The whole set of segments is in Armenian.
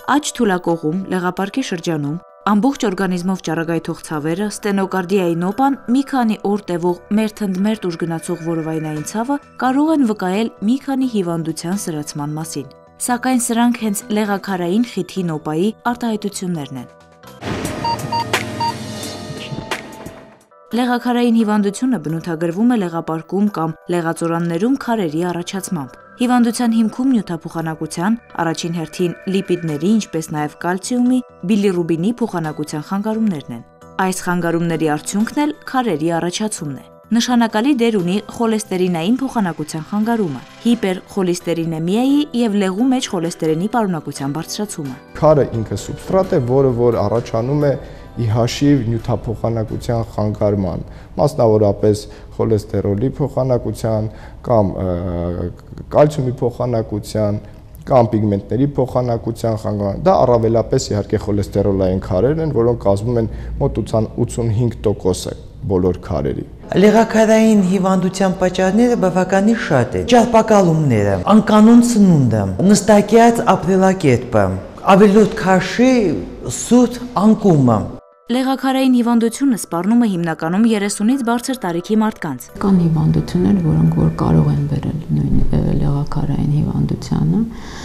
Աջ թուլակողում, լեղապարկի շրջանում, ամբողջ օրգանիզմով ճառագայթող ցավերը, ստենոկարդիայի նոպան, մի քանի օր տևող մերթընդմերթ ուժգնացող որովայնային ցավը կարող են վկայել մի քանի հիվանդության սրացման մասին։ Սակայն սրանք հենց լեղաքարային խիթի նոպայի արտահայտություններն են։ Լեղաքարային հիվանդությունը բնութագրվում է լեղապարկում կամ լեղածորաններում քարերի առաջացմամբ։ Հիվանդության հիմքում նյութափոխանակության, առաջին հերթին լիպիդների, ինչպես նաև կալցիումի, բիլիրուբինի փոխանակության խանգարումներն են։ Այս խանգարումների արդյունքն էլ քարերի առաջացումն է։ Նշանակալի դեր ունի խոլեստերինային փոխանակության խանգարումը, հիպերխոլիստերինեմիայի եւ լեղու մեջ խոլեստերինի պարունակության բարձրացումը։ Քարը ինքը սուբստրատ է, որը առաջանում է ի հաշիվ նյութափոխանակության խանգարման, մասնավորապես խոլեստերոլի փոխանակության կամ կալցիումի փոխանակության կամ պիգմենտների փոխանակության խանգարման։ Դա առավելապես իհարկե խոլեստերոլային քարերն են, որոնք կազմում են մոտ 85% բոլոր քարերի։ Լեղաքարային հիվանդության պատճառները բավականին շատ են։ Ճարպակալումները, անկանոն սնունդը, նստակյաց ապրելակերպը, ավելորդ քաշի սուտ անկումը։ Լեղաքարային հիվանդությունը սպառնում է հիմնականում 30-ից բարձր տարիքի մարդկանց։ Կան հիվանդություններ, որոնք որ կարող են բերել նույն լեղաքարային հիվանդությանը։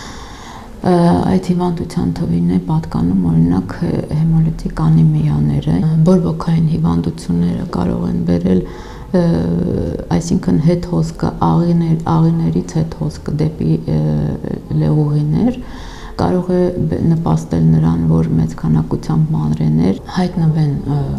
Այդ հիվանդության թվին է պատկանում օրինակ հեմոլիտիկ անեմիաները, բորբոքային հիվանդությունները կարող են բերել, այսինքն հետ հոսքը աղիներից հետ հոսքը դեպի լեղուղիներ, կարող է նպաստել նրան, որ մեծ քանակությամբ մանրեներ հայտնվեն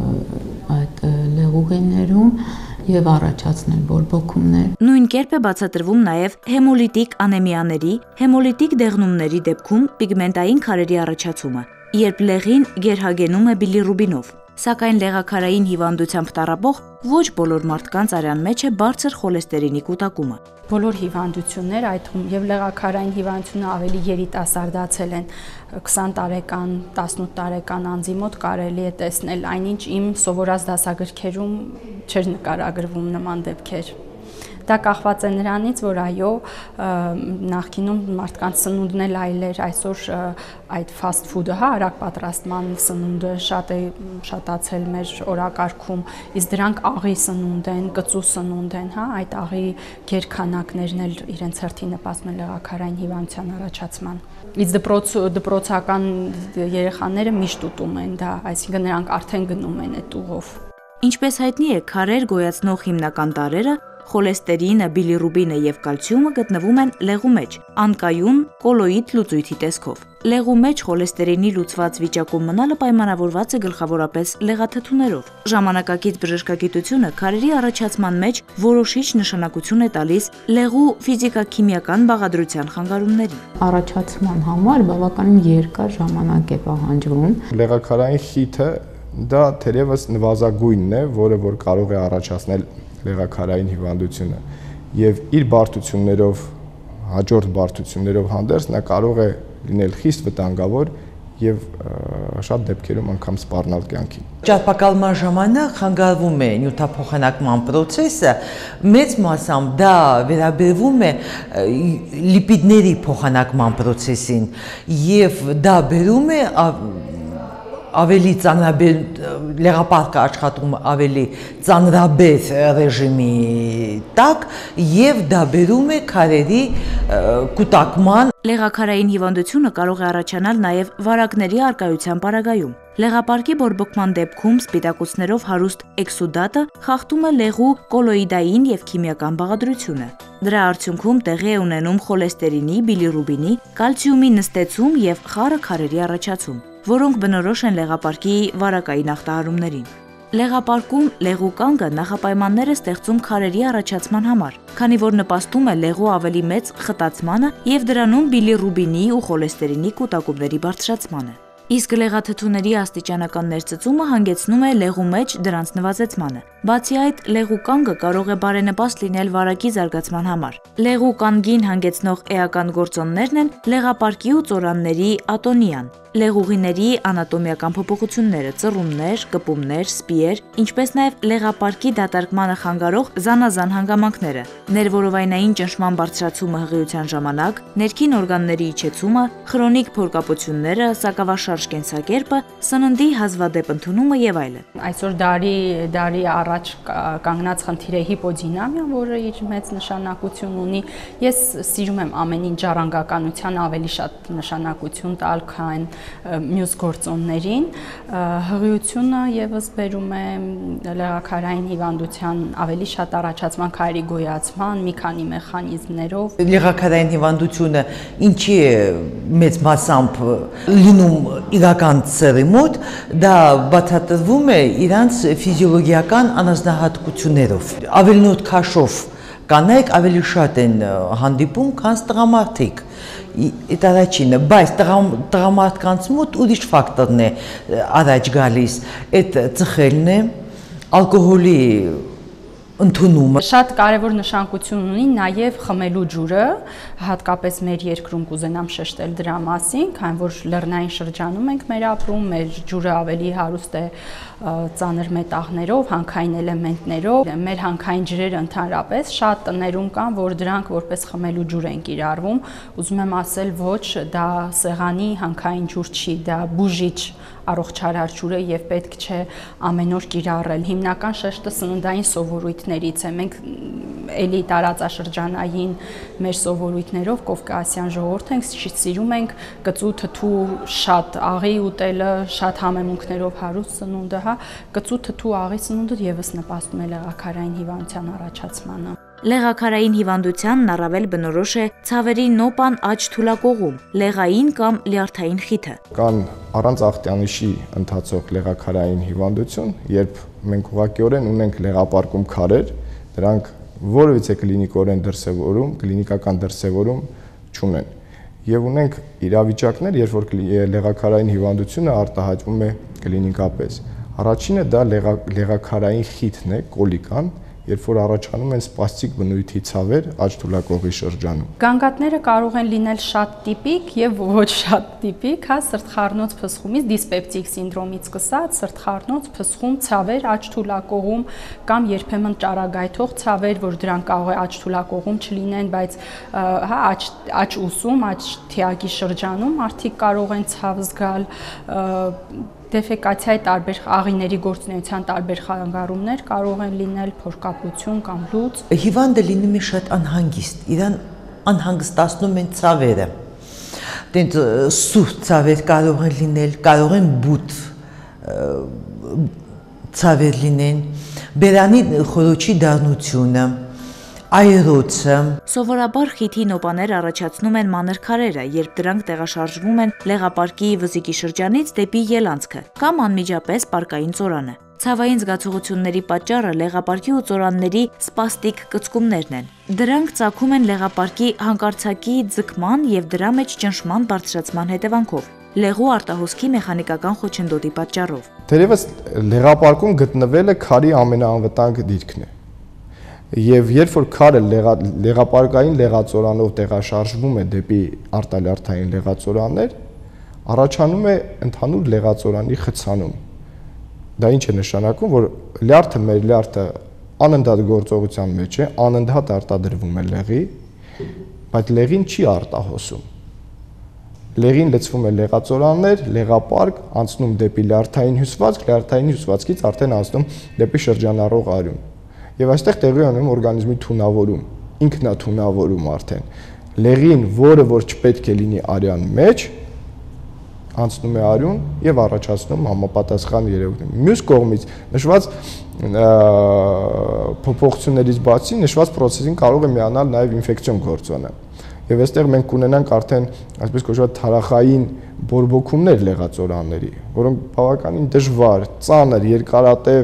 այդ լեղուղիներում եւ առաջացնել բորբոքումներ։ Նույն կերպ է բացատրվում նաև հեմոլիտիկ անեմիաների, հեմոլիտիկ դեղնումների դեպքում պիգմենտային քարերի առաջացումը, երբ լեղին գերհագենում է բիլիրուբինով։ Սակայն լեղաքարային հիվանդությամբ տառապող ոչ բոլոր մարդկանց արյան մեջ է բարձր խոլեստերինի կուտակումը։ Բոլոր հիվանդություններ, այդ թվում եւ լեղաքարային հիվանդությունը ավելի երիտասարդացել են 20 տարեկան, 18 տարեկան անձի մոտ կարելի է տեսնել, այնինչ իմ սովորած դասագրքերում չէր նկարագրվում նման դեպքեր։ Դա կախված է նրանից, որ այո, նախկինում մարդկանց սնունդն էլ այլ էր, այսօր այդ fast food-ը, արագ պատրաստման սնունդը շատ է շատացել մեր օրակարգում, իսկ դրանք աղի սնունդ են, կծու սնունդ են, այդ աղի գերքանակներն էլ իրենց հերթին նպաստում են լեղաքարային հիվանդության առաջացման։ Իսկ դպրոցական երեխաները միշտ ուտում են դա, այսինքն նրանք արդեն գնում են այդ ուղով։ Ինչպես հայտնի է, քարեր գոյացնող հիմնական տարրերը խոլեստերինը, բիլիրուբինը եւ կալցիումը գտնվում են լեղու մեջ, անկայուն կոլոիդ լուծույթի տեսքով։ Լեղու մեջ խոլեստերինի լուծված վիճակում մնալը պայմանավորված է գլխավորապես լեղաթթուներով։ Ժամանակակից բժշկագիտությունը քարերի առաջացման մեջ որոշիչ նշանակություն է տալիս լեղու ֆիզիկա-քիմիական բաղադրության խանգարումներին։ Առաջացման համար բավականին երկար ժամանակ է պահանջվում։ Լեղաքարային խիթը դա թերևս նվազագույնն է, որը որ կարող է առաջացնել լեղաքարային հիվանդությունը եւ իր բարդություններով, հաջորդ բարդություններով հանդերձ նա կարող է լինել խիստ վտանգավոր եւ շատ դեպքերում անգամ սպառնալ կյանքին։ Ճարպակալման ժամանակ խանգարվում է նյութափոխանակման process-ը, մեծ մասամբ դա վերաբերվում է լիպիդների փոխանակման process-ին եւ դա բերում է ավելի ծանրաբեր լեղապարկը աշխատում ավելի ծանրաբեր ռեժիմի տակ եւ դա բերում է քարերի կուտակման։ Լեղաքարային հիվանդությունը կարող է առաջանալ նաև վարակների առկայության պարագայում։ Լեղապարկի բորբոքման դեպքում սպիտակուցներով հարուստ էքսուդատը խախտում է լեղու կոլոիդային եւ քիմիական բաղադրությունը։ Դրա արդյունքում տեղի է ունենում խոլեստերինի, բիլիրուբինի, կալցիումի նստեցում եւ խառը քարերի առաջացում, որոնք բնորոշ են լեղապարկի վարակային ախտահարումներին։ Լեղապարկում լեղու կանգը նախապայմաններ է ստեղծում քարերի առաջացման համար, քանի որ նպաստում է լեղու ավելի մեծ խտացմանը եւ դրանում բիլիրուբինի ու խոլեստերինի կուտակումների բարձրացմանը։ Իսկ լեղաթթուների աստիճանական ներծծումը հանգեցնում է լեղու մեջ դրանց նվազեցմանը։ Բացի այդ, լեղու կանգը կարող է բարենպաստ լինել վարակի զարգացման համար։ Լեղու կանգին հանգեցնող էական գործոններն են լեղապարկի ու ծորանների ատոնիան, լեղուղիների անատոմիական փոփոխությունները, ծռումներ, կպումներ, սպիեր, ինչպես նաև լեղապարկի դատարկմանը խանգարող զանազան հանգամանքները, ներվորովայնային ճնշման բարձրացումը հղիության ժամանակ, ներքին օրգանների իջեցումը, խրոնիկ փորկապությունները, սակավաշարժ կենսակերպը, սննդի հազվադեպ ընդունումը եւ այլն։ Այսօր դարի առաջ կանգնած խնդիր է հիպոդինամիան, որը իր մեծ նշանակություն ունի։ Ես սիրում եմ ամեն ինչ ժառանգականության ավելի շատ նշանակություն տալ, քան մյուս գործոններին։ Հղիությունը եւս բերում է լեղաքարային հիվանդության ավելի շատ առաջացման, քայլի գոյացման մի քանի մեխանիզմներով։ Լեղաքարային հիվանդությունը ինչի է մեծ մասամբ լինում իրական ծերի մոտ, դա բացատրվում է իրանց ֆիզիոլոգիական անձնահատկություններով։ Ավելի նոտ քաշով կանայք ավելի շատ են հանդիպում, քան տղամարդիկ։ Այդ առաջինը, բայց տղամարդկանց մոտ ուրիշ ֆակտորն է առաջ գալիս, այդ ծխելն է, ալկոհոլի ընդունումը։ Շատ կարևոր նշանակություն ունի նաև խմելու ջուրը, հատկապես մեր երկրում կուզենամ շեշտել դրա մասին, քանի որ լեռնային շրջանում ենք մեր ապրում, մեր ջուրը ավելի հարուստ է ծանր մետաղներով, հանքային էլեմենտներով, մեր հանքային ջրերը ընդհանրապես շատ տներում կան, որ դրանք որպես խմելու ջուր են կիրառվում, ուզում եմ ասել ոչ, դա սեղանի հանքային ջուր չի, դա բուժիչ առողջարար ջուր է եւ պետք չէ ամեն օր կիրառել։ Հիմնական շեշտը սննդային սովորույթներից է։ Մենք էլի տարածաշրջանային մեր սովորույթներով կովկասյան ժողովուրդ ենք, սիրում ենք կծու թթու շատ աղի ուտելը, շատ համեմունքներով հարուստ սնունդը, կծու թթու աղի սնունդը եւս նպաստում է լեղաքարային հիվանդության առաջացմանը։ Լեղաքարային հիվանդությանն առավել բնորոշ է ցավերի նոպան աջ թուլակողում, լեղային կամ լյարդային խիթը։ Կան առանց ախտանիշի ընթացող լեղաքարային հիվանդություն, երբ մենք ուղղակիորեն ունենք լեղապարկում քարեր, դրանք որևիցե կլինիկական դրսևորում չունեն։ Եվ ունենք իրավիճակներ, երբ որ լեղաքարային հիվանդությունը արտահայտվում է կլինիկապես։ Առաջինը դա լեղաքարային խիթն է, կոլիկան, երբ որ առաջանում են սպաստիկ բնույթի ցավեր աջ թուլակողի շրջանում։ Գանգատները կարող են լինել շատ տիպիկ եւ ոչ շատ տիպիկ, սրտխառնոց փսխումից, դիսպեպտիկ սինդրոմից սկսած, սրտխառնոց փսխում ցավեր աջ թուլակողում կամ երբեմն ճարագայթող ցավեր, որ դրանք կարող է աջ թուլակողում չլինեն, բայց աջ ուսում, աջ թիակի շրջանում մարդիկ կարող են ցավ զգալ, դեֆեկացիայի տարբեր աղիների գործունեության տարբեր խանգարումներ կարող են լինել, փորկապություն կամ լուծ։ Հիվանդը լինում է շատ անհանգիստ, իրան անհանգստացնում են ցավերը։ Դենց սուրճ ցավեր կարող են լինել, կարող են բութ ցավեր լինեն, բերանի խորոչի դառնությունը, այրոցը։ Սովորաբար խիթի նոպաներ առաջացնում են մանր քարերը, երբ դրանք տեղաշարժվում են լեղապարկի վզիկի շրջանից դեպի ելանցքը կամ անմիջապես պարկային ծորանը։ Ցավային զգացողությունների պատճառը լեղապարկի ու ծորանների սպաստիկ կծկումներն են։ Դրանք ծագում են լեղապարկի հանկարծակի ձգման եւ դրա մեջ ճնշման բարձրացման հետևանքով, լեղու արտահոսքի մեխանիկական խոչընդոտի պատճառով։ Թերևս լեղապարկում գտնվելը քարի ամենաանվտանգ դիրքն է։ Եվ երբ որ քարը լեղապարկային լեղածորանով տեղաշարժվում է դեպի արտալյարդային լեղածորաններ, առաջանում է ընդհանուր լեղածորանի խցանում։ Դա ինչ է նշանակում, որ մեր լյարդը անընդհատ գործողության մեջ է, անընդհատ արտադրվում է լեղի, բայց լեղին չի արտահոսում։ Լեղին լցվում է լեղածորաններ, լեղապարկ, անցնում դեպի լյարդային հյուսվածք, լյարդային հյուսվածքից արդեն անցնում դեպի շրջանառող արյուն։ Եվ այստեղ տեղի ունենում օրգանիզմի թունավորում, ինքնաթունավորում արդեն։ Լեղին, որը որ չպետք է լինի արյան մեջ, անցնում է արյուն եւ առաջացնում համապատասխան երևույթներ։ Մյուս կողմից նշված փոփոխություններից բացի նշված process-ին կարող է միանալ նաեւ ինֆեկցիոն գործոնը։ Եվ այստեղ մենք կունենանք արդեն այսպես կոչված թարախային բորբոքումներ լեղածորանների, որոնք բավականին դժվար, ծանր, երկարատև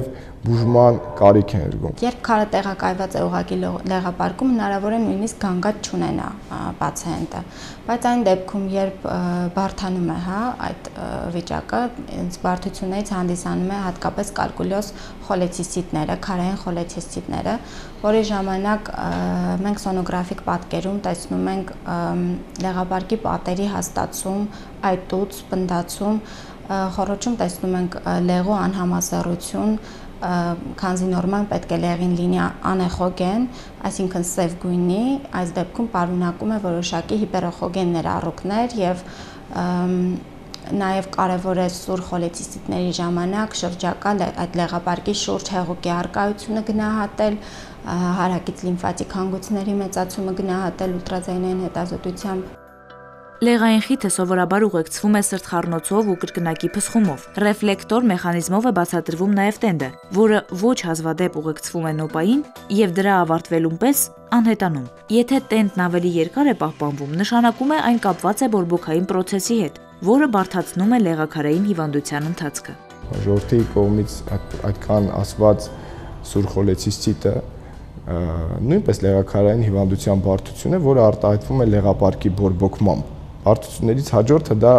բուժման կարիք են զգում։ Երբ քարը տեղակայված է ուղղակի լեղապարկում, հնարավոր է նույնիսկ գանգատ չունենա պացիենտը, բայց այն դեպքում, երբ բարդանում է, այդ վիճակը, բարդություններից հանդիսանում է հատկապես կալկուլոզ խոլեցիստիտները, քարային խոլեցիստիտները, որի ժամանակ մենք սոնոգրաֆիկ պատկերում տեսնում ենք լեղապարկի պատերի հաստացում, այտուց, պնդացում, խոռոչում տեսնում ենք լեղու անհամասեռություն, քանզի նորմալ պետք է լեղին լինի անեխոգեն, այսինքն սև գույնի, այս դեպքում պարունակում է որոշակի հիպերոխոգեն ներառուկներ եւ նաեւ կարեւոր է սուր խոլեցիստիտների ժամանակ շրջակա այդ լեղապարկի շուրջ հեղուկի առկայությունը գնահատել, հարակից լիմֆատիկ հանգույցների մեծացումը գնահատել ուլտրաձայնային հետազոտությամբ։ Լեղային խիթը սովորաբար ուղեկցվում է սրտխառնոցով ու կրկնակի փսխումով։ Ռեֆլեկտոր մեխանիզմով է բացատրվում նաև տենդը, որը ոչ հազվադեպ ուղեկցվում է նոպային եւ դրա ավարտվելուն պես անհետանում։ Եթե տենդն ավելի երկար է պահպանվում, նշանակում է այն կապված է բորբոքային պրոցեսի հետ, որը բարդացնում է լեղաքարային հիվանդության ընթացքը։ Ժողովրդի կողմից այդքան ասված սուր խոլեցիստիտը նույնպես լեղաքարային հիվանդության բարդություն է, որը արտահայտվում է լեղապարկի բորբոքմամբ։ Բարդություններից հաջորդը դա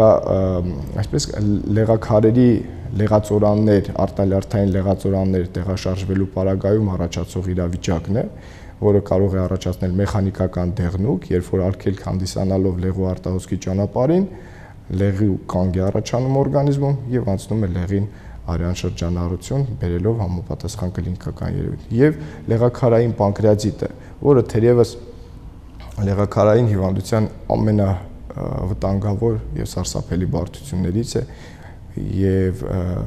լեղաքարերի լեղածորաններ, արտալյարդային լեղածորաններ տեղաշարժվելու պարագայում առաջացող իրավիճակն է, որը կարող է առաջացնել մեխանիկական դեղնուկ, երբ որ արգելք հանդիսանալով լեղու արտահոսքի ճանապարհին, լեղի կանգ է առաջանում օրգանիզմում եւ անցնում է լեղին արյան շրջանառություն, բերելով համապատասխան կլինիկական երևույթ։ Եվ լեղաքարային պանկրեատիտը, որը թերևս լեղաքարային հիվանդության ամենավտանգավոր եւ սարսափելի բարդություններից է եւ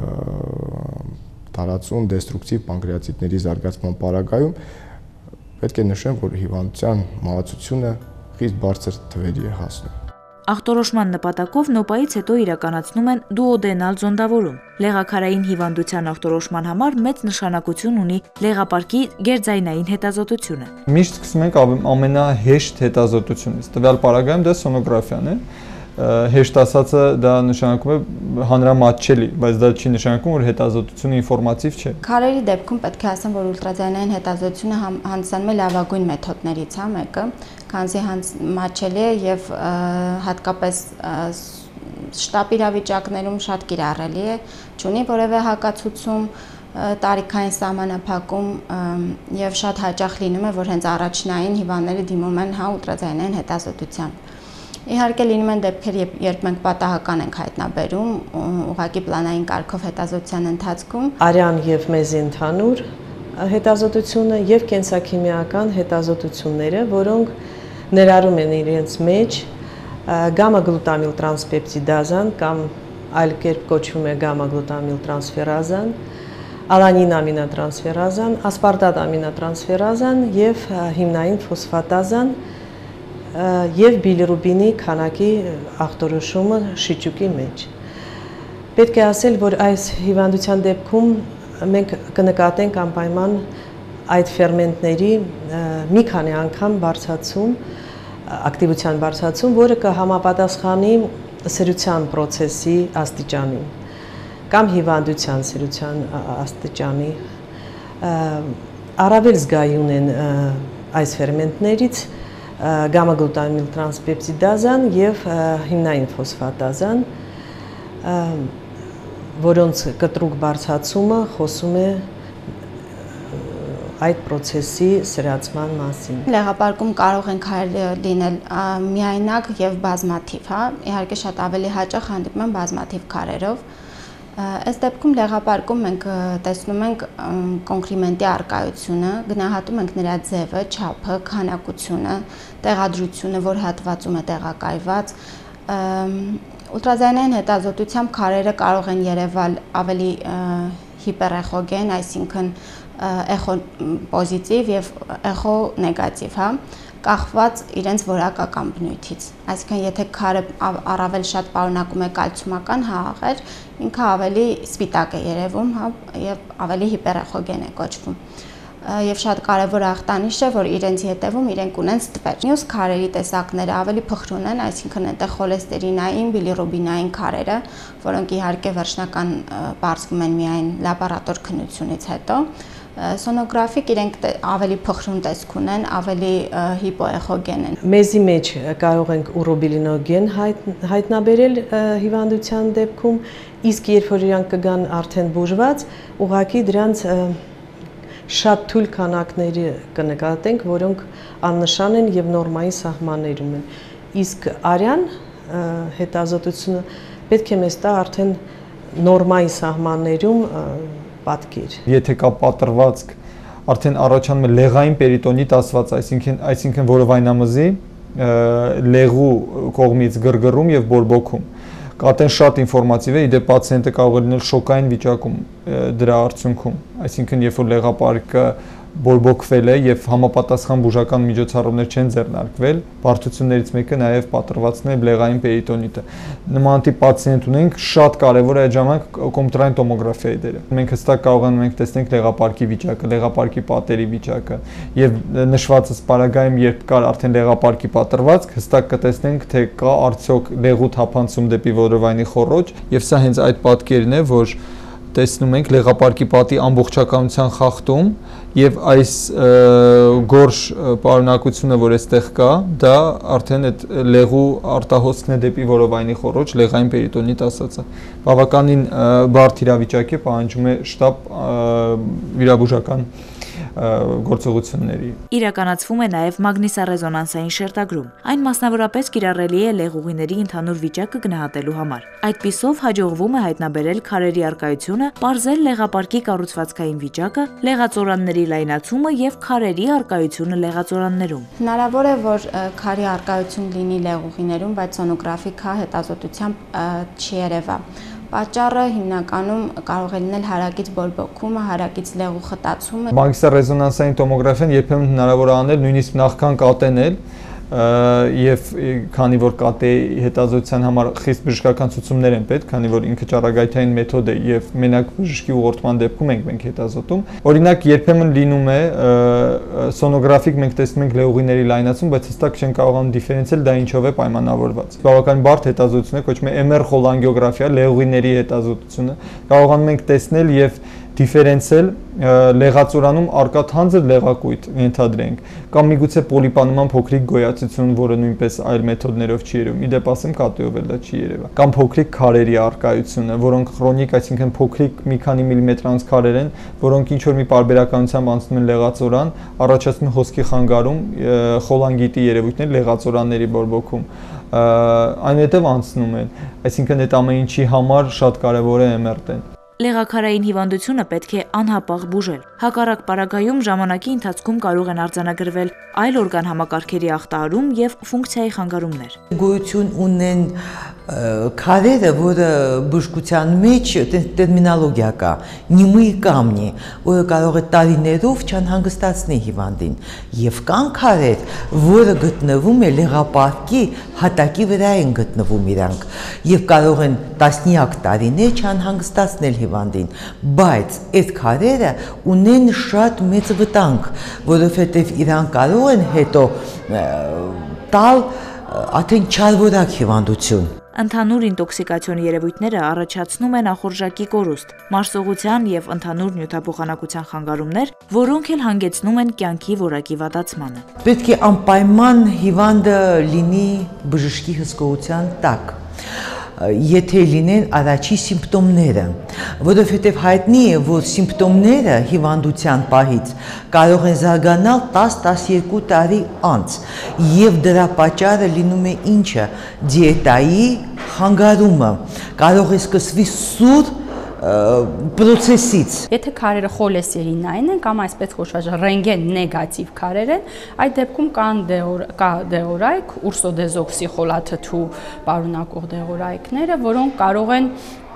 տարածուն դեստրուկտիվ պանկրեատիտների զարգացման պարագայում պետք է նշեմ, որ հիվանդության մահացությունը խիստ բարձր թվերի է հասնում։ Ախտորոշման նպատակով նոպայից հետո իրականացնում են դուոդենալ զոնդավորում։ Լեղաքարային հիվանդության ախտորոշման համար մեծ նշանակություն ունի լեղապարկի գերձայնային հետազոտությունը։ Միշտ սկսում ենք ամենահեշտ հետազոտությունից։ Տվյալ պարագայում դա սոնոգրաֆիան է։ Հեշտ ասածը դա նշանակում է հանրամատչելի, բայց դա չի նշանակում, որ հետազոտությունը ինֆորմատիվ չէ։ Քարերի դեպքում պետք է ասեմ, որ ուլտրաձայնային հետազոտությունը հանդիսանում է լավագույն մեթոդներից մեկը, քանզի մատչելի է եւ հատկապես շտապ իրավիճակներում շատ կիրառելի է, չունի որևէ հակացուցում, տարիքային սահմանափակում եւ շատ հաճախ լինում է, որ հենց առաջնային հիվանդները դիմում են ուլտրաձայնային հետազոտության։ Իհարկե լինում են դեպքեր, երբ մենք պատահական ենք հայտնաբերում ուղղակի պլանային կարգով հետազոտության ընթացքում արյան եւ մեզի ընդհանուր հետազոտությունը եւ կենսաքիմիական հետազոտությունները, որոնք ներառում են իրենց մեջ գամա-գլուտամիլ տրանսպեպտիդազան կամ այլ կերպ կոչվում է գամա-գլուտամիլ տրանսֆերազան, ալանին ամինատրանսֆերազան, ասպարտատ ամինատրանսֆերազան եւ հիմնային ֆոսֆատազան եւ բիլիրուբինի քանակի ախտորոշումը շիճուկի մեջ։ Պետք է ասել, որ այս հիվանդության դեպքում մենք կնկատենք անպայման այդ ֆերմենտների մի քանի անգամ բարձրացում, ակտիվության բարձրացում, որը կհամապատասխանի սերության պրոցեսի աստիճանին կամ հիվանդության սերության աստիճանի։ Առավել զգայուն են այս ֆերմենտներից գամա-գլուտամիլ տրանսպեպտիդազան եւ հիմնային ֆոսֆատազան, որոնց կտրուկ բարձրացումը խոսում է այդ process-ի սրացման մասին։ Լեղապարկում կարող են լինել միայնակ եւ բազմաթիվ, իհարկե շատ ավելի հաճախ հանդիպում են բազմաթիվ քարերով։ Այս դեպքում լեղապարկում մենք տեսնում ենք կոնկրիմենտի առկայությունը, գնահատում ենք նրա ձևը, չափը, քանակությունը, տեղադրությունը, որ հատվածում է տեղակայված։ Ուլտրաձայնային հետազոտությամբ քարերը կարող են երևալ ավելի հիպերեխոգեն, այսինքն էխո պոզիտիվ եւ էխո նեգատիվ, կախված իրենց որակական բնույթից։ Այսինքն եթե քարը առավել շատ պարունակում է կալցիումական աղեր, ինքը ավելի սպիտակ է երևում, եւ ավելի հիպերեխոգեն է կոչվում։ եւ շատ կարեւոր ախտանիշ է, որ իրենց հետևում իրենք ունեն ստվեր։ Մյուս քարերի տեսակները ավելի փխրուն են, այսինքն այնտեղ խոլեստերինային, բիլիրուբինային քարերը, որոնք իհարկե վերջնական բարձվում են միայն լաբորատոր քննությունից հետո։ Սոնոգրաֆիկ իրենք ավելի փխրուն տեսք ունեն, ավելի հիպոեխոգեն են։ Մեզի մեջ կարող ենք ուրոբիլինոգեն հայտնաբերել հիվանդության դեպքում, իսկ երբ որ իրանք կգան արդեն բուժված, ուղղակի դրանց շատ թույլ քանակների կնկատենք, որոնք աննշան են եւ նորմայի սահմաններում են։ Իսկ արյան հետազոտությունը պետք է մեզ տա արդեն նորմայի սահմաններում պատկեր։ Եթե կա պատրվածք, արդեն առաջանում է լեղային պերիտոնիտ ասված, այսինքն որովայնամզի լեղու կողմից գրգռում եւ բորբոքում։ Կատեն շատ ինֆորմատիվ է, իդեպ պացիենտը կարող է լինել շոկային վիճակում դրա արդյունքում, այսինքն երբ որ լեղապարկը բորբոքվել է եւ համապատասխան բուժական միջոցառումներ չեն ձեռնարկվել, բարդություններից մեկը նաեւ պատրվածքն է լեղային պերիտոնիտը։ Նման տիպ պացիենտ ունենք, շատ կարեւոր է այդ ժամանակ կոմպյուտերային տոմոգրաֆիայի դերը։ Մենք հստակ կարող ենք տեսնել լեղապարկի վիճակը, լեղապարկի պատերի վիճակը եւ նշվածս պարագայում, երբ կար արդեն լեղապարկի պատրվածք, հստակ կտեսնենք թե կա արդյոք լեղու թափանցում դեպի որովայնի խոռոչ, եւ սա հենց այդ պատկերն է, որ տեսնում ենք լեղապարկի պատի ամբողջականության խախտում եւ այս գորշ պարունակությունը, որ այստեղ կա, դա արդեն այդ լեղու արտահոսքն է դեպի որովայնի խոռոչ, լեղային պերիտոնիտ ասածը։ Բավականին բարդ իրավիճակ է, պահանջում է շտապ վիրաբուժական գործողությունների։ Իրականացվում է նաև մագնիսառեզոնանսային շերտագրում։ Այն մասնավորապես կիրառելի է լեղուղիների ընդհանուր վիճակը գնահատելու համար։ Այդպիսով հաջողվում է հայտնաբերել քարերի առկայությունը, պարզել լեղապարկի կառուցվածքային վիճակը, լեղածորանների լայնացումը եւ քարերի առկայությունը լեղածորաններում։ Հնարավոր է, որ քարի առկայություն լինի լեղուղիներում, բայց սոնոգրաֆիկ հետազոտությամբ չի երևա։ Պատճառը հիմնականում կարող է լինել հարակից բորբոքումը, հարակից լեղու խտացումը։ Մագնիսառեզոնանսային տոմոգրաֆիան երբեմն հնարավոր է անել նույնիսկ նախքան կատենել, եւ քանի որ կատեի հետազոտության համար խիստ բժշկական ցուցումներ են պետք, քանի որ ինքը ճառագայթային մեթոդ է եւ մենակ բժշկի ուղղորդման դեպքում ենք հետազոտում։ Օրինակ երբեմն լինում է սոնոգրաֆիկ մենք տեսնում ենք լեղուղիների լայնացում, բայց հստակ չեն կարողանում դիֆերենցիալ դա ինչով է պայմանավորված։ Բավականին բարդ հետազոտություն է, կոչվում է MR խոլանգիոգրաֆիա, լեղուղիների հետազոտությունը։ Կարողանում ենք տեսնել եւ դիֆերենցիալ լեղածորանում արկա թանձր լեղակույտ ենթադրենք կամ միգուցե պոլիպանման փոքրիկ գոյացություն, որը նույնպես այլ մեթոդներով չի երևում։ Իդեպ ասեմ կատեով էլ դա չի երևա։ Կամ փոքրիկ քարերի առկայությունը, որոնք քրոնիկ, այսինքն փոքրիկ մի քանի միլիմետրանոց քարեր են, որոնք ինչ որ մի պարբերականությամբ անցնում են լեղածորան, առաջացնում հոսքի խանգարում, խոլանգիտի երևույթներ լեղածորանների բորբոքում։ Այնուհետև անցնում են, այսինքն այդ ամեն ինչի համար շատ կարևոր է MR-ն։ Լեղաքարային հիվանդությունը պետք է անհապաղ բուժել։ Հակառակ պարագայում ժամանակի ընթացքում կարող են արձանագրվել այլ օրգան համակարգերի ախտահարում եւ ֆունկցիայի խանգարումներ։ Գոյություն ունեն քարերը, որը բժշկության մեջ տերմինոլոգիա կա, նիմի կամնի, որը կարող է տարիներով չանհանգստացնի հիվանդին, եւ կան քարեր, որը գտնվում է լեղապարկի հատակի վրա են գտնվում իրանք, եւ կարող են տասնյակ տարիներ չանհանգստացնել հիվանդին, բայց այդ քարերը ունեն շատ մեծ վտանգ, որովհետեւ իրանք կարող են հետո տալ արդեն չարվորակ հիվանդություն։ Ընդհանուր ինտոքսիկացիոն երևույթները առաջացնում են ախորժակի կորուստ, մարսողության եւ ընդհանուր նյութափոխանակության խանգարումներ, որոնք էլ հանգեցնում են կյանքի որակի վատացմանը։ Պետք է անպայման հիվանդը լինի բժշկի հսկողության տակ, եթե լինեն առաջի սիմպտոմները, որովհետև հայտնի է, որ սիմպտոմները հիվանդության պահից կարող են զարգանալ 10-12 տարի անց, եւ դրա պատճառը լինում է ինչը՝ դիետայի խանգարումը, կարող է սկսվի սուր պրոցեսից։ Եթե քարերը խոլեստերինային են կամ այսպես կոչված ռենտգեն նեգատիվ քարեր են, այդ դեպքում կա դեղորայք, ուրսոդեզոքսի խոլաթթու պարունակող դեղորայքները, որոնք կարող են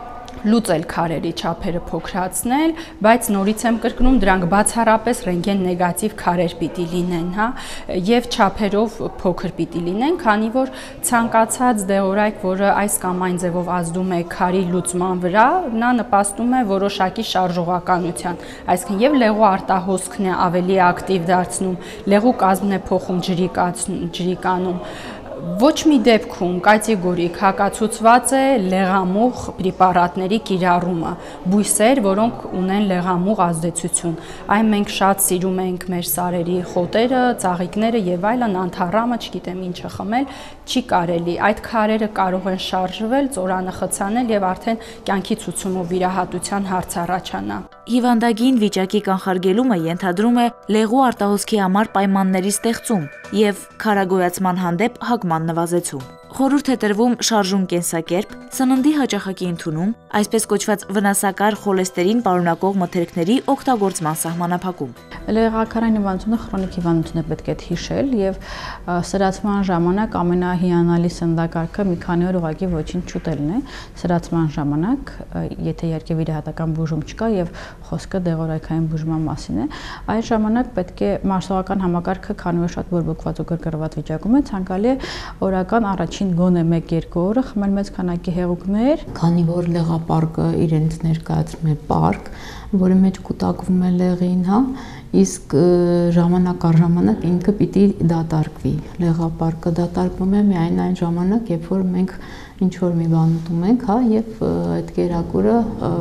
լուծել քարերի չափերը փոքրացնել, բայց նորից եմ կրկնում, դրանք բացառապես ռենտգեն նեգատիվ քարեր պիտի լինեն, հա, եւ չափերով փոքր պիտի լինեն, քանի որ ցանկացած դեղորայք, որը այս կամ այն ձևով ազդում է քարի լուծման վրա, նա նպաստում է որոշակի շարժողականության, այսինքն եւ լեղու արտահոսքն է ավելի ակտիվ դարձնում, լեղու կազմն է փոխում ջրիկանում, ոչ մի դեպքում կատեգորիկ հակացուցված է լեղամուղ պրեպարատների կիրառումը, բույսեր, որոնք ունեն լեղամուղ ազդեցություն։ Այն մենք շատ սիրում ենք մեր սարերի խոտերը, ծաղիկները եւ այլն, անթառամը, չգիտեմ ինչը խմել, չի կարելի։ Այդ քարերը կարող են շարժվել, ծորանը խցանել եւ արդեն կյանքի ցուցումով վիրահատության հարց առաջանա։ Հիվանդագին վիճակի կանխարգելումը ենթադրում է լեղու արտահոսքի համար պայմանների ստեղծում եւ քարագոյացման հանդեպ հակման նվազեցում։ Խորհուրդ է տրվում շարժուն կենսակերպ, սննդի հաճախակի ընդունում, այսպես կոչված վնասակար խոլեստերին պարունակող մթերքների օգտագործման սահմանափակում։ Լեղակարային հիվանդությունը քրոնիկ հիվանդություն է, պետք է հիշել եւ սրացման ժամանակ ամենահիանալի սննդակարգը մի քանի օր ուղղակի ոչինչ չուտելն է։ Սրացման ժամանակ, եթե իհարկե վիրահատական բուժում չկա եւ խոսքը դեղորայքային բուժման մասին է, այդ ժամանակ պետք է մարսողական համակարգը քանի որ շատ բորբոքված ու գրգռված վիճակում է, ցանկալի է օրական առաջին գոնե 1-2 օրը խմել մեծ քանակի հեղուկներ, քանի որ լեղապարկը իրենց ներկայացնում է պարկ, որի մեջ կուտակվում է լեղին, հա, իսկ ժամանակ առ ժամանակ ինքը պիտի դատարկվի։ Լեղապարկը դատարկվում է միայն այն ժամանակ, երբ որ մենք ինչ որ մի բան ուտում ենք, հա, եւ այդ կերակուրը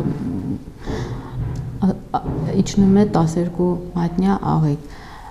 իջնում է 12 մատնյա աղիք։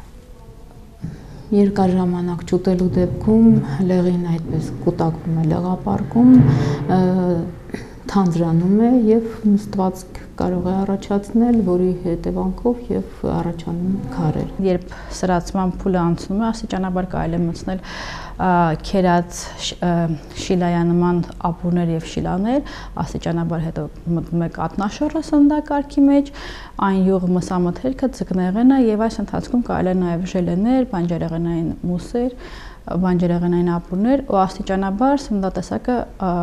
Երկար ժամանակ չուտելու դեպքում լեղին այդպես կուտակվում է լեղապարկում, թանձրանում է եւ նստվածք կարող է առաջացնել, որի հետևանքով եւ առաջանում քարեր։ Երբ սրացման փուլը անցնում է, աստիճանաբար կարելի է մտցնել քերած շիլայանման ապուրներ եւ շիլաներ, աստիճանաբար հետո մտնում է կատնաշոռը սննդակարգի մեջ, այն յուղ մսամթերքը, ձկնեղենը եւ այս ընթացքում կարելի է նաեւ ժելեներ, բանջարեղենային մուսեր, բանջարեղենային ապուրներ ու աստիճանաբար սննդատեսակը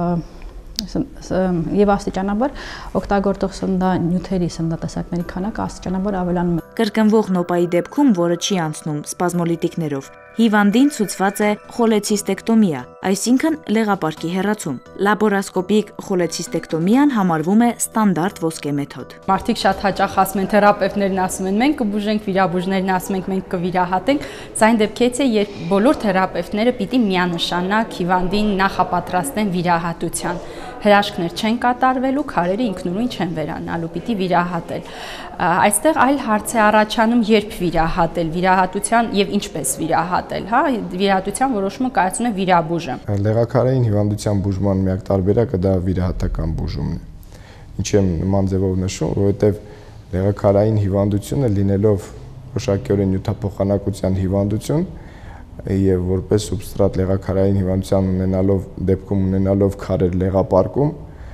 եւ աստիճանաբար օգտագործող սննդանյութերի սննդատեսակների քանակը աստիճանաբար ավելանում է։ Կրկնվող նոպայի դեպքում, որը չի անցնում սպազմոլիտիկներով, հիվանդին ցուցված է խոլեցիստեկտոմիա, այսինքն լեղապարկի հեռացում։ Լաբորասկոպիկ խոլեցիստեկտոմիան համարվում է ստանդարտ ոսկե մեթոդ։ Մարդիկ շատ հաճախ ասում են, թերապևտներն ասում են, մենք կբուժենք, վիրաբույժներն ասում են, մենք կվիրահատենք, սա այն դեպքից է, երբ բոլոր թերապևտները պիտի միանշանակ հիվանդին նախապատրաստեն վիրահատության։ Հրաշքներ չեն կատարվելու, քարերը ինքնուրույն չեն վերանալու, պիտի վիրահատել։ Այստեղ այլ հարց է առաջանում, երբ վիրահատել, վիրահատության եւ ինչպես վիրահատել, հա, վիրահատության որոշումը կայացնում է վիրաբույժը։ Լեղակարային հիվանդության բուժման միակ տարբերակը դա վիրահատական բուժումն է։ Ինչի եմ նման ձևով նշում, որովհետեւ լեղակարային հիվանդությունը լինելով որոշակիորեն նյութափոխանակության հիվանդություն եւ որպես սուբստրատ լեղակարային հիվանդության ունենալով քարեր լեղապարկում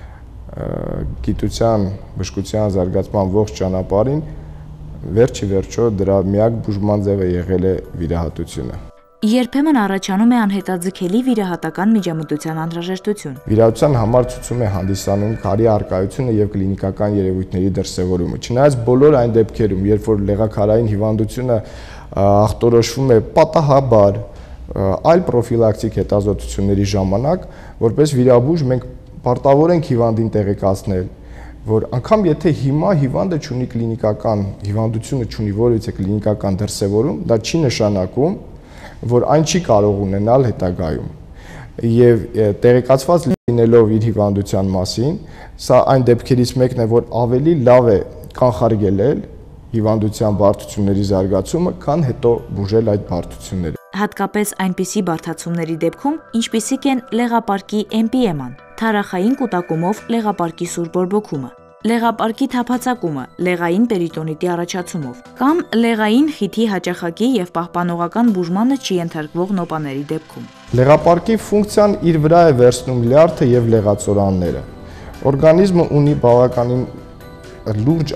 գիտության, բժշկության զարգացման ողջ ճանապարհին վերջի վերջո դրա միակ բուժման ձևը եղել է վիրահատությունը։ Երբեմն առաջանում է անհետաձգելի վիրահատական միջամտության անհրաժեշտություն։ Վիրահատության համար ցուցում է հանդիսանում քարի առկայությունը եւ կլինիկական երևույթների դրսեւորումը։ Չնայած բոլոր այն դեպքերում, երբ որ լեղակարային հիվանդությունը ախտորոշվում է պատահաբար այլ պրոֆիլակտիկ հետազոտությունների ժամանակ, որպես վիրաբույժ մենք պարտավոր ենք հիվանդին տեղեկացնել, որ անգամ եթե հիմա հիվանդը ունի կլինիկական հիվանդությունը ունի որևիցե կլինիկական դրսևորում, դա չի նշանակում, որ այն չի կարող ունենալ հետագայում։ Եվ տեղեկացված լինելով իր հիվանդության մասին, սա այն դեպքերից մեկն է, որ ավելի լավ է կանխարգելել հիվանդության բարդությունների զարգացումը, քան հետո բուժել այդ բարդությունները։ Հատկապես այնպիսի բարդացումների դեպքում, ինչպիսիք են լեղապարկի էմպիեման, թարախային կուտակումով լեղապարկի սուր բորբոքումը, լեղապարկի թափածակումը, լեղային պերիտոնիտի առաջացումով, կամ լեղային խիթի հաճախակի եւ պահպանողական բուժմանը չի ենթարկվող նոպաների դեպքում։ Լեղապարկի ֆունկցիան իր վրա է վերցնում լյարդը եւ լեղածորանները։ Օրգանիզմը ունի բավականին լուրջ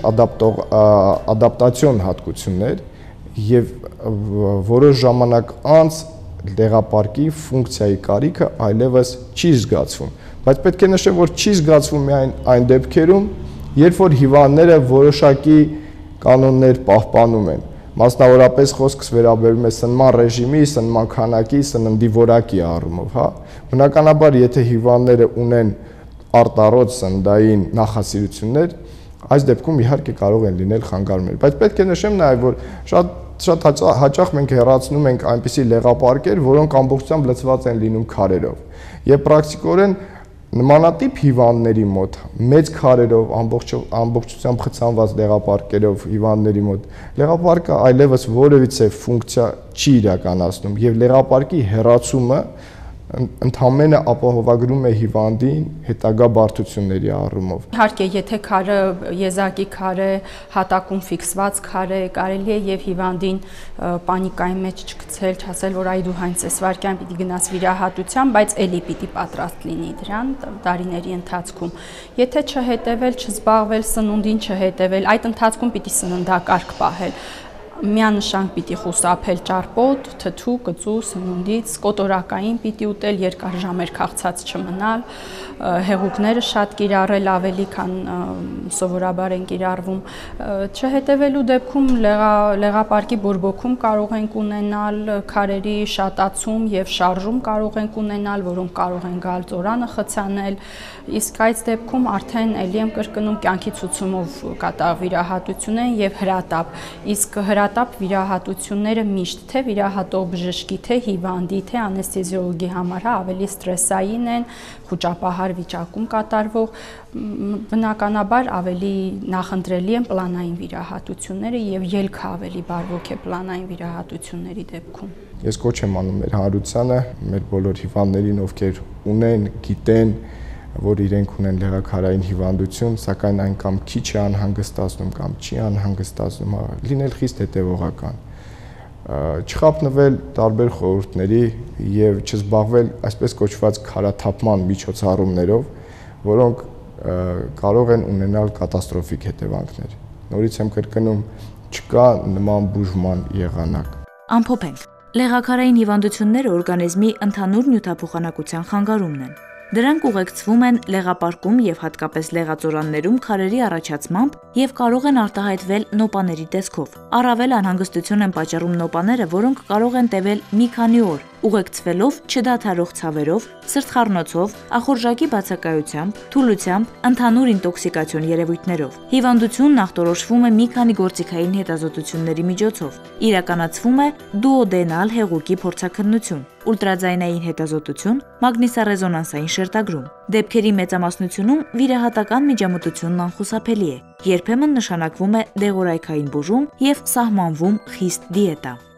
ադապտացիոն հատկություններ եւ որոշ ժամանակ անց լեղապարկի ֆունկցիայի կարիքը այլևս չի զգացվում։ բայց պետք է նշեմ, որ չի զգացվում միայն այն դեպքերում, երբ որ հիվանդները որոշակի կանոններ պահպանում են։ Մասնավորապես խոսքս վերաբերում է սնման ռեժիմի, սնման քանակի, սննդի որակի առումով, հա։ Բնականաբար, եթե հիվանդները ունեն արտառոց սննդային նախասիրություններ, այս դեպքում իհարկե կարող են լինել խանգարումներ, բայց պետք է նշեմ նաև, որ շատ հաճախ մենք հեռացնում ենք այնպիսի լեղապարկեր, որոնք ամբողջությամբ լցված են լինում քարերով։ Եվ պրակտիկորեն նմանատիպ հիվանդների մոտ մեծ քարերով ամբողջությամբ խցանված լեղապարկերով հիվանդների մոտ լեղապարկը այլևս որևիցե ֆունկցիա չի իրականացնում եւ լեղապարկի հեռացումը ընդհանրապես ապահովագրում է հիվանդին հետագա բարդությունների առումով։ Իհարկե, եթե քարը եզակի քար է, հատակում ֆիքսված քար է, կարելի է եւ հիվանդին պանիկայի մեջ չգցել, չասել, որ այ դու հենց այս վարքյան պիտի գնաս վիրահատության, բայց էլի պիտի պատրաստ լինի դրան տարիների ընթացքում։ Եթե չհետևել, չզբաղվել սնունդին, չհետևել, այդ ընթացքում պիտի սննդակարգ պահել։ Միանշանք պիտի խուսափել ճարպոտ, թթու, կծու, սնունդից, կոտորակային պիտի ուտել, երկար ժամեր քաղցած չմնալ, հեղուկները շատ կիրառել ավելի, քան սովորաբար են կիրառվում, չհետևելու դեպքում լեղապարկի բորբոքում կարող ենք ունենալ, քարերի շատացում եւ շարժում կարող ենք ունենալ, որոնք կարող են գալ ծորանը խցանել, իսկ այս դեպքում արդեն ելի եմ կրկնում կյանքի ցուցումով կատարող վիրահատություն են եւ հրատապ, իսկ հրատապ վիրահատությունները միշտ թե վիրահատող բժշկի, թե հիվանդի, թե անեսթեզիոլոգի համար ավելի ստրեսային են, խուճապահար վիճակում կատարվող, բնականաբար ավելի նախընտրելի են պլանային վիրահատությունները եւ ելքը ավելի բարվոք է պլանային վիրահատությունների դեպքում։ Ես կոչ եմ անում մեր հանրությանը, մեր բոլոր հիվանդներին, ովքեր ունեն, գիտեն, որ իրենք ունեն լեղաքարային հիվանդություն, սակայն այն կամ քիչ է անհանգստացնում կամ չի անհանգստացնում, լինել խիստ հետևողական, չխաբնվել տարբեր խորհուրդների եւ չզբաղվել այսպես կոչված քարաթափման միջոցառումներով, որոնք կարող են ունենալ կատաստրոֆիկ հետևանքներ։ Նորից եմ կրկնում, չկա նման բուժման եղանակ։ Ամփոփենք. լեղաքարային հիվանդությունները օրգանիզմի ընդհանուր նյութափոխանակության խանգարումն են։ Դրանք ուղեկցվում են լեղապարկում եւ հատկապես լեղածորաններում քարերի առաջացմամբ եւ կարող են արտահայտվել նոպաների տեսքով։ Առավել անհանգստություն են պատճառում նոպաները, որոնք կարող են տևել մի քանի օր, ուղեկցվելով չդադարող ցավերով, սրտխառնոցով, ախորժակի բացակայությամբ, թուլությամբ, ընդհանուր ինտոքսիկացիոն երևույթներով։ Հիվանդությունն ախտորոշվում է մի քանի գործիքային հետազոտությունների միջոցով։ Իրականացվում է դուոդենալ հեղուկի փորձաքննություն, ուլտրաձայնային հետազոտություն, մագնիսառեզոնանսային շերտագրում։ Դեպքերի մեծամասնությունում վիրահատական միջամտությունն անխուսափելի է։ Երբեմն նշանակվում է դեղորայքային բուժում եւ սահմանվում խիստ դիետա։